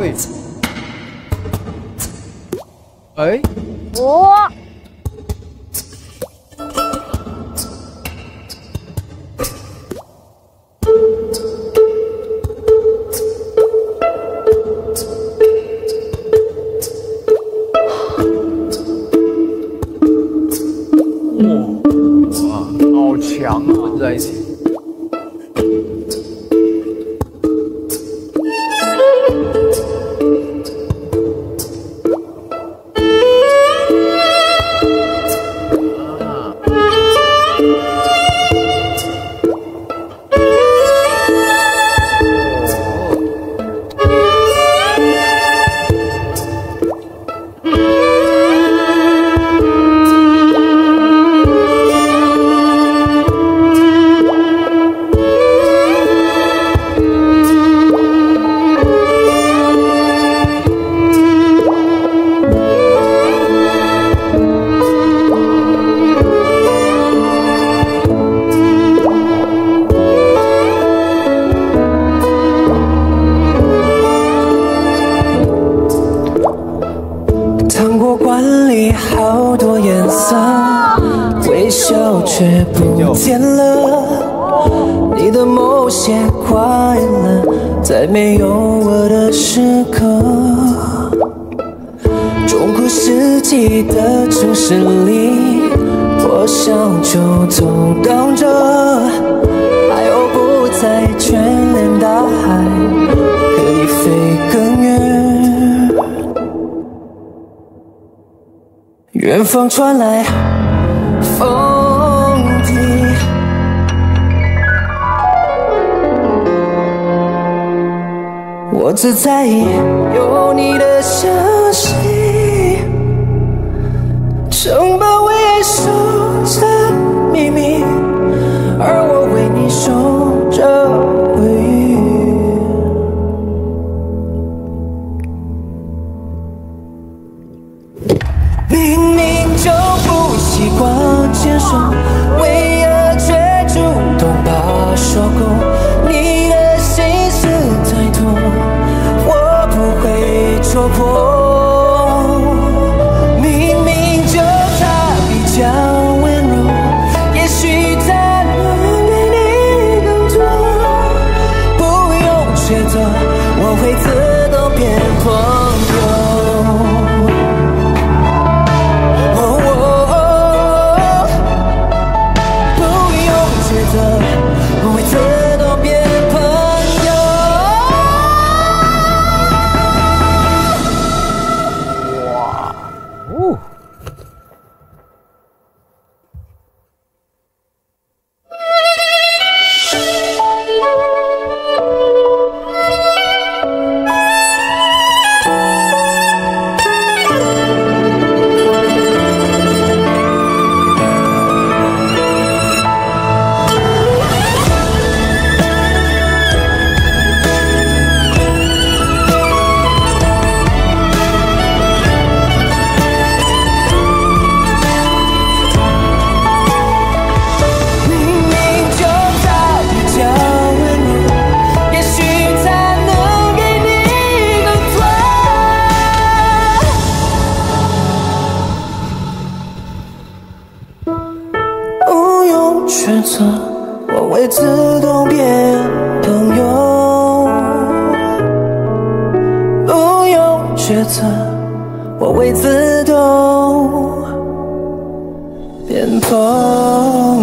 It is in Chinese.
哎， 我哇，好强啊！混在一起。 好多颜色，微笑却不见了。你的某些快乐，在没有我的时刻。中古世纪的城市里，我想就走荡着，海鸥不再眷恋大海，可以飞更远。 远方传来风笛，我只在意有你的消息，城堡为爱守着秘密，而我为你守着回忆。 明明就不习惯牵手，为何却主动把手勾？你的心思太多，我不会戳破。明明就他比较温柔，也许他能给你更多。不用抉择，我会自动变朋友。 我会自动变朋友。 哇，哦。 抉择，我会自动变朋友。不用抉择，我会自动变朋友。